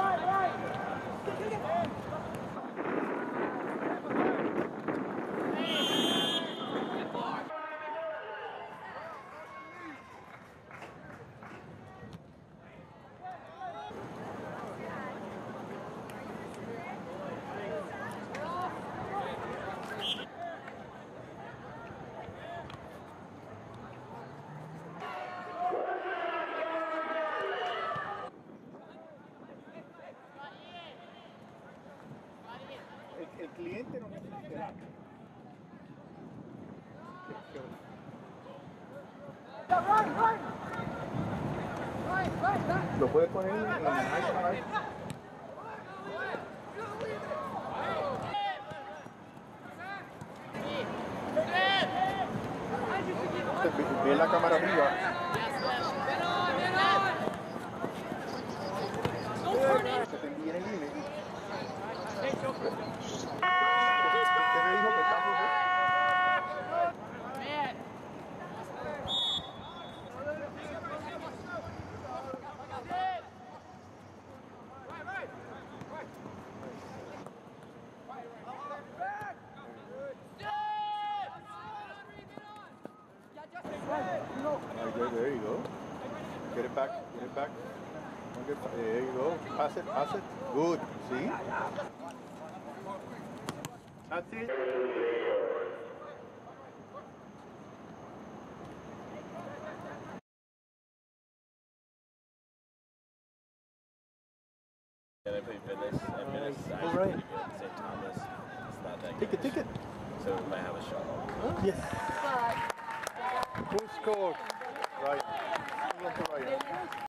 El cliente no necesita. Lo puede poner en high. Ve la cámara arriba. Se te envía el email. ¿Qué me dijo que estamos? There you go. Get it back. Get it back. There you go. Pass it. Pass it. Good. See? That's it. I play Venice. And Venice is actually pretty good. St. Thomas, it's not that good. Take it. So we might have a shot. Yes. Who scored? Right.